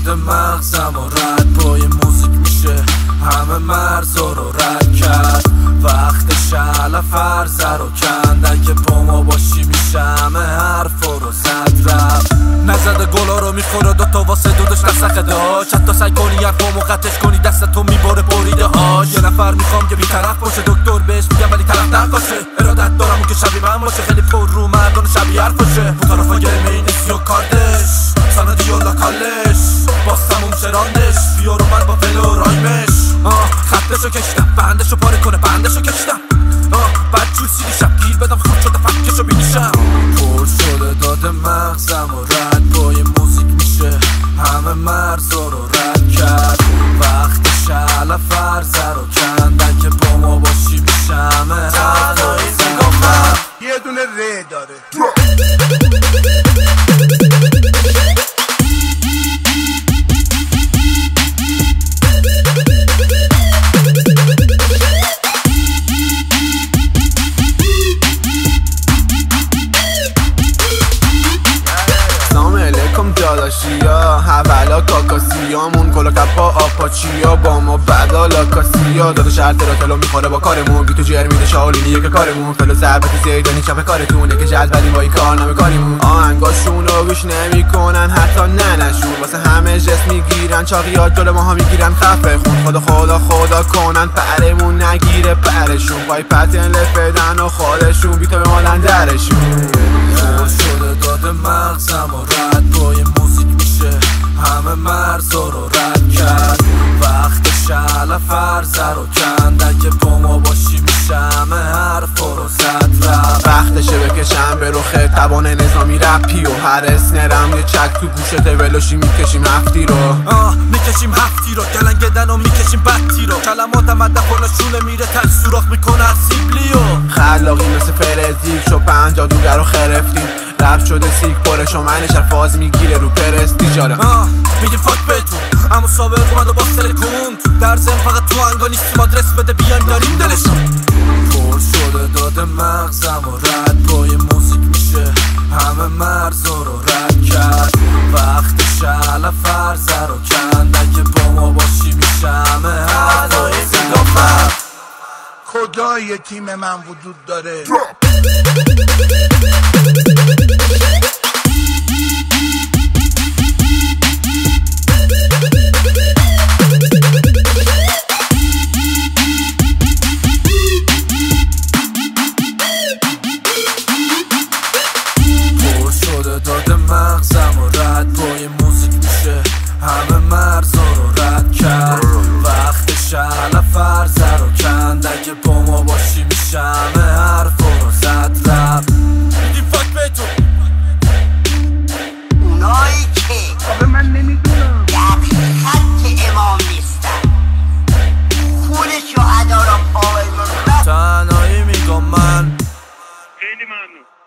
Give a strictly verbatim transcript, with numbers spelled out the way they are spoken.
داده مغزم و رد پای موزیک میشه همه مرزا رو رد کرد. وقت شعل فرزه رو کند، اگه با ما باشی میشه همه حرفا رو زد رفت. نزده گلا رو میخوره دوتا واسه دودش نسخه داشت. حتی سعی کنی حرفامو قطعش کنی دست تو میباره بریده هاش. یه نفر میخوام که بیطرف باشه، دکتر بهش میگم ولی طرف در باشه. ارادت دارم اون که شبیه من باشه، خیلی پر رو مردان شبیه حرف باشه. اون طرفا گرمه این نیستی و کاردش سندی و لاکالش باز تموم شراندش. بیارو من با فلو رایمش خطشو کشتم، بندشو پاره کنه بندشو کشتم. بعد جور سیری شب گیر بدم خود شده فکشو بینیشم. پر شده داده مغزم و رد پای موزیک میشه همه مرزا رو رد کرد. وقت شعل فرزه رو کند، که با ما باشی میشه همه حرفا رو زد. یه دونه ره داره داداشیا حوالا کاکاسیامون کلا کپا آپاچیا با ما بعدا لاکاسیا. داده شهر تراتلو میخوره با کارمون، بی تو جر میده شاولینیه که کارمون فلو ثبت زیدانی چپ کارتونه که جد ولی با این کار نمی کاریمون. آهنگاشون رو گوش نمیکنن حتی ننشون، واسه همه جست میگیرن چاقیات جلو ماها میگیرن خفه خون. خدا خدا خدا کنن پرمون نگیره پرشون، پای پتن لف بدن و خودشون بی تو بمالن درشون. شده داده مغزم و رد پای موزیک میشه همه مرزا رو رد کرد. وقت شعل فرزه رو کند، اگه با ما باشی میشه همه حرفا رو زد رفت. وقتشه بکشم به روخه توان نظامی رپی و هر اسنرم یه چک تو گوشت ولوشی میکشیم هفتی رو آه میکشیم هفتی رو گلنگدن و میکشیم بدتی رو. کلماتم از دفالشونه میره تک سوراخ میکنه از سیبلیو. خلاقی مثل فرزیک شو پنجا دوگر رو خرفتیم. رب شده سیک پرش و منش فاز میگیره رو پرستیجاره. آه میگیم فاک بهتون اما صابر اومد و با سر کند. در زم فقط تو انگا نیستیم آدرس بده بیایم داریم دلشون. پر شده داده مغزم و رد پای موزیک میشه همه مرزا رو رد کرد. وقت شعل فرزه رو کند، اگه با ما باشی میشه همه حرفا رو زد. خدای تیم من وجود داره. داده مغزم و رد پای موزیک میشه همه مرزا رو رد کرد. وقت شعل فرزه رو کند، اگه با ما باشی میشه همه حرفا رو زد رفت. میدیم فاک بهتون اونایی که آبه من نمیدونم در خط امام نیستن خود شهدا را پای من تنهایی میگم من. خیلی ممنون.